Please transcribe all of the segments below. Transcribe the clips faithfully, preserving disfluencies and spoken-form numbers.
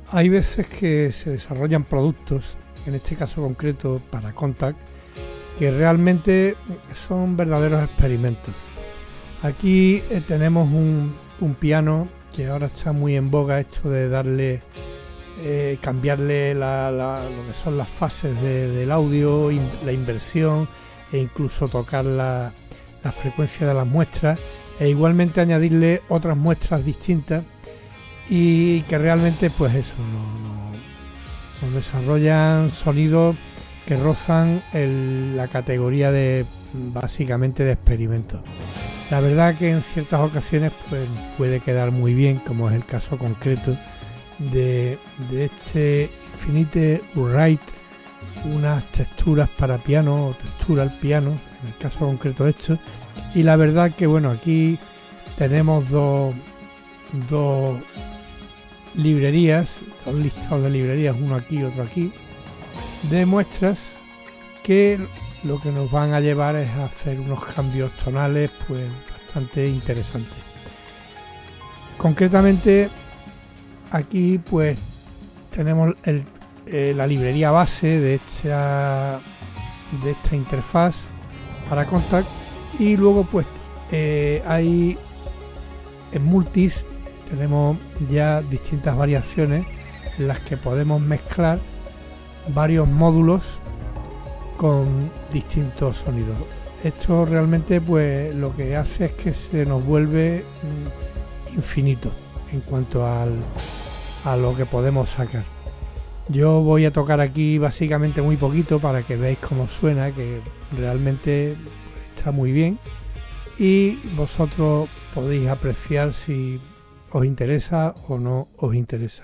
Hay veces que se desarrollan productos, en este caso concreto para Contact, que realmente son verdaderos experimentos. Aquí eh, tenemos un, un piano que ahora está muy en boga, esto de darle, eh, cambiarle la, la, lo que son las fases de, del audio, in, la inversión e incluso tocar la, la frecuencia de las muestras e igualmente añadirle otras muestras distintas y que realmente pues eso no, no, nos desarrollan sonidos que rozan el, la categoría de básicamente de experimentos. La verdad que en ciertas ocasiones pues puede quedar muy bien, como es el caso concreto de, de este Infinite Write, unas texturas para piano o textura al piano, en el caso concreto de esto. Y la verdad que bueno, aquí tenemos dos, dos librerías, dos listados de librerías, uno aquí y otro aquí, de muestras que lo que nos van a llevar es a hacer unos cambios tonales pues bastante interesantes. Concretamente aquí pues tenemos el, eh, la librería base de esta, de esta interfaz para Contact y luego pues eh, hay en multis tenemos ya distintas variaciones en las que podemos mezclar varios módulos con distintos sonidos. Esto realmente pues lo que hace es que se nos vuelve infinito en cuanto al, a lo que podemos sacar. Yo voy a tocar aquí básicamente muy poquito para que veáis cómo suena, que realmente está muy bien y vosotros podéis apreciar si os interesa o no os interesa.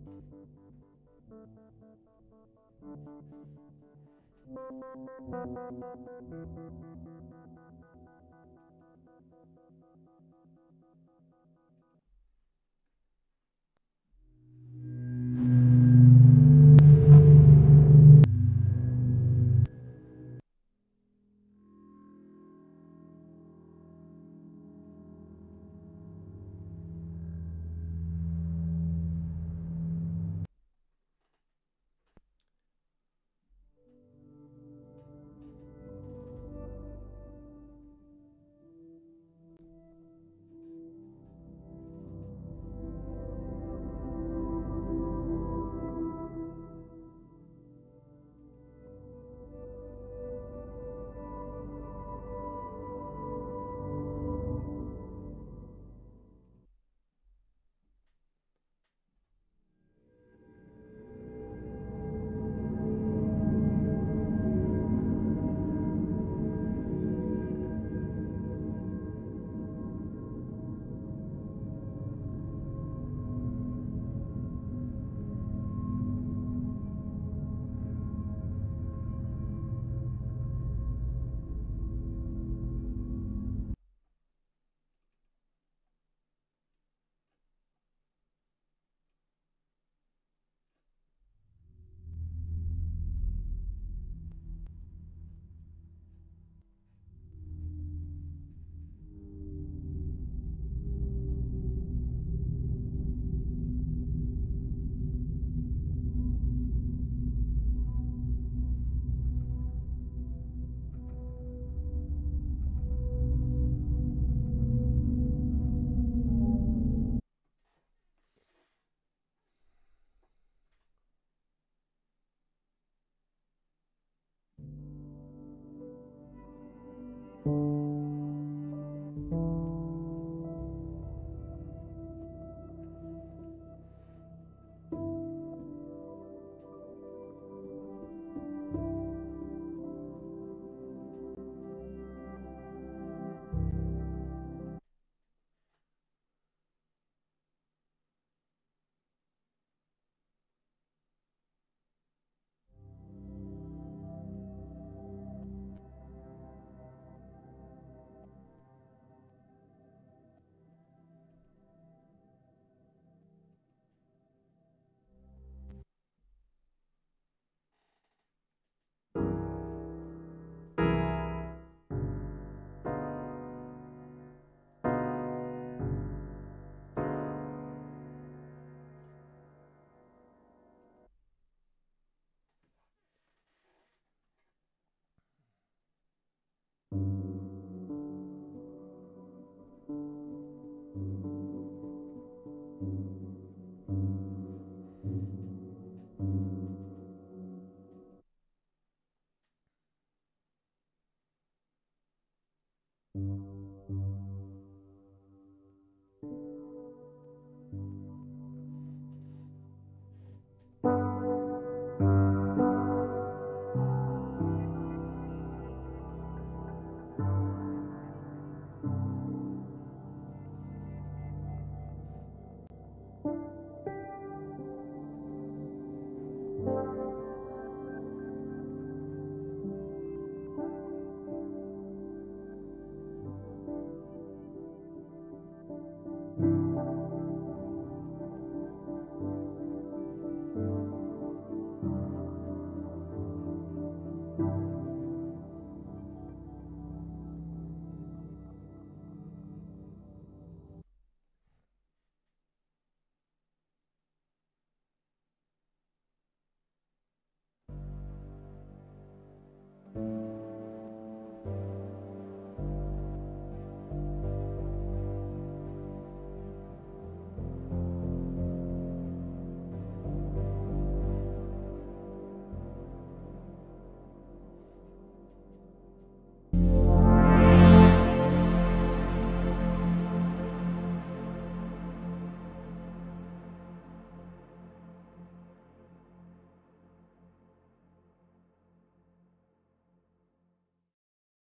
Mm-hmm.